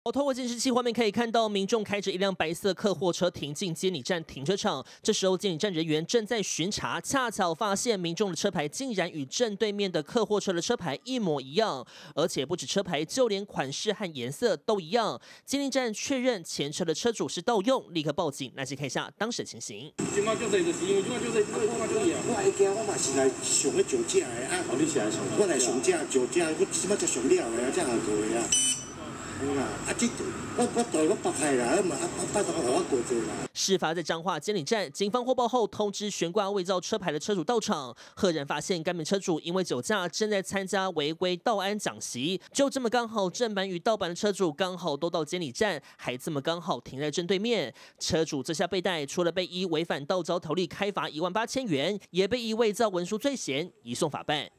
透过监视器画面可以看到，民众开着一辆白色客货车停进监理站停车场。这时候，监理站人员正在巡查，恰巧发现民众的车牌竟然与正对面的客货车的车牌一模一样，而且不止车牌，就连款式和颜色都一样。监理站确认前车的车主是盗用，立刻报警。来，先看一下当时的情形。 今麦叫谁就是因为今麦叫谁，我会惊，我嘛是来上个酒驾的啊！ 你是来上？ 我来上驾酒驾，我即摆才上了的啊，才下过的啊。 我代我北海啦，嘛拜托我过去啦。 事发在彰化监理站，警方获报后通知悬挂伪造车牌的车主到场，赫然发现该名车主因为酒驾正在参加违规道安讲习，就这么刚好正版与盗版的车主刚好都到监理站，还这么刚好停在正对面。车主这下被逮，除了被依违反道交条例开罚18000元，也被依伪造文书罪嫌移送法办。